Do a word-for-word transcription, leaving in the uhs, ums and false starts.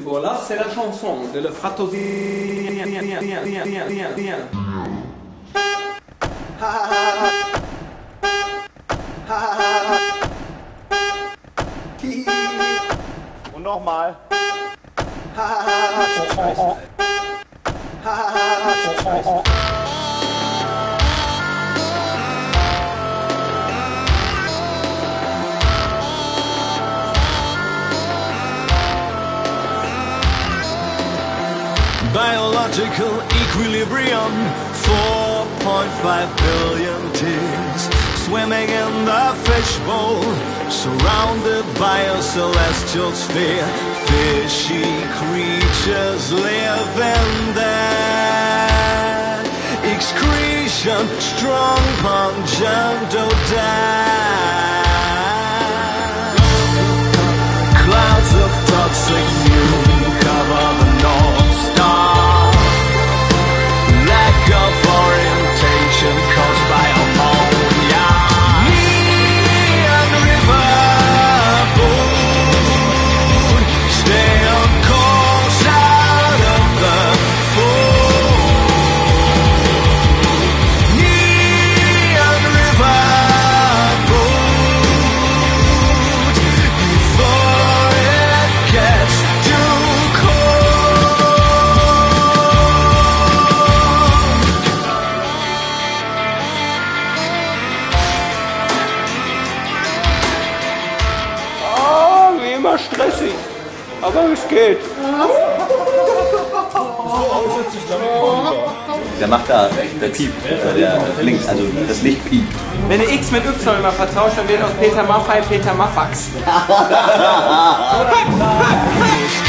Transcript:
Voilà, c'est la chanson de le fratto. Und nochmal. Biological equilibrium, four point five billion tears swimming in the fishbowl, surrounded by a celestial sphere. Fishy creatures live in their excretion, strong pungent odor. Clouds of toxic fume cover the North Star. Lack of orientation caused by ammonia. Neonriverboat, stay on course out of the fold. Neonriverboat, before it gets too Immer stressig, aber es geht. Der macht da, der piept, der blinkt, also das Licht piept. Wenn ihr X mit Y immer vertauscht, dann wird aus Peter Maffei Peter Maffax.